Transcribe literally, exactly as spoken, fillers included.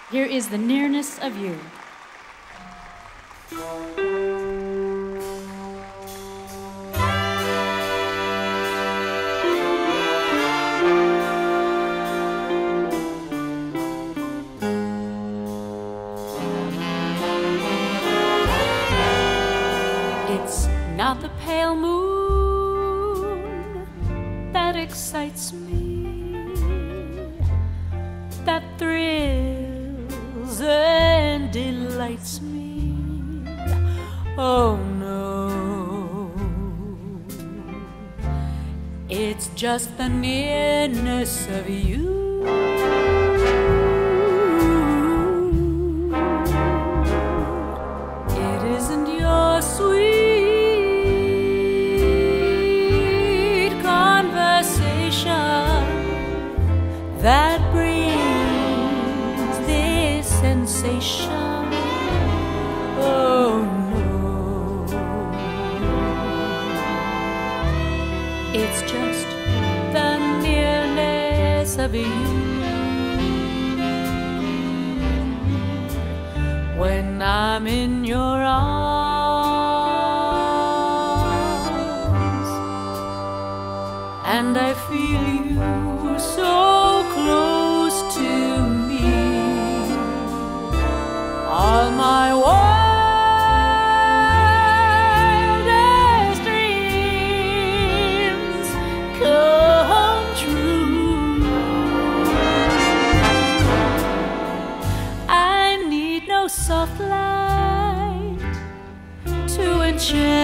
Here is the nearness of you. It's not the pale moon that excites me, that thrills and delights me. Oh no, it's just the nearness of you. It isn't your sweet conversation that brings this sensation. Oh no, it's just the nearness of you. When I'm in your arms and I feel you so close to me, all my wildest dreams come true. I need no soft light to enchant